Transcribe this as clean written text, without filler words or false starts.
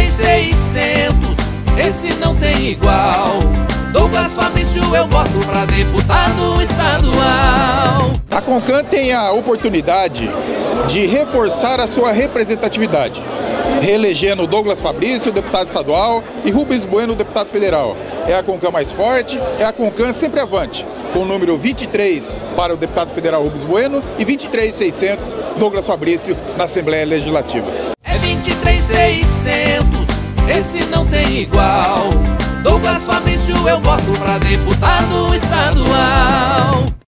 23.600, esse não tem igual. Douglas Fabrício eu voto pra deputado estadual. A CONCAN tem a oportunidade de reforçar a sua representatividade, reelegendo Douglas Fabrício, deputado estadual, e Rubens Bueno, deputado federal. É a CONCAN mais forte, é a CONCAN sempre avante, com o número 23 para o deputado federal Rubens Bueno e 23.600 Douglas Fabrício na Assembleia Legislativa. É 23.600, esse não tem igual. Douglas Fabrício eu voto pra deputado estadual.